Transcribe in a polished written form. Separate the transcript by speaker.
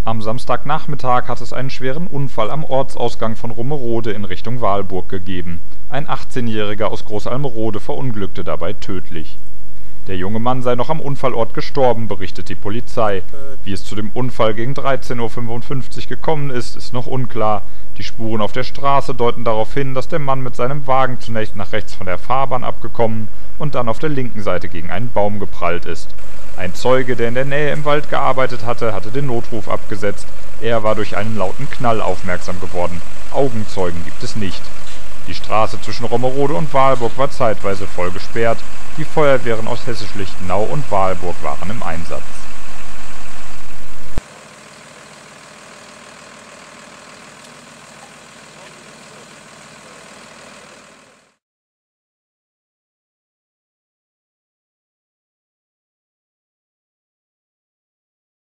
Speaker 1: Am Samstagnachmittag hat es einen schweren Unfall am Ortsausgang von Rummerode in Richtung Wahlburg gegeben. Ein 18-Jähriger aus Großalmerode verunglückte dabei tödlich. Der junge Mann sei noch am Unfallort gestorben, berichtet die Polizei. Wie es zu dem Unfall gegen 13:55 Uhr gekommen ist, ist noch unklar. Die Spuren auf der Straße deuten darauf hin, dass der Mann mit seinem Wagen zunächst nach rechts von der Fahrbahn abgekommen und dann auf der linken Seite gegen einen Baum geprallt ist. Ein Zeuge, der in der Nähe im Wald gearbeitet hatte, den Notruf abgesetzt. Er war durch einen lauten Knall aufmerksam geworden. Augenzeugen gibt es nicht. Die Straße zwischen Rommerode und Wahlburg war zeitweise voll gesperrt. Die Feuerwehren aus Hessisch-Lichtenau und Wahlburg waren im Einsatz.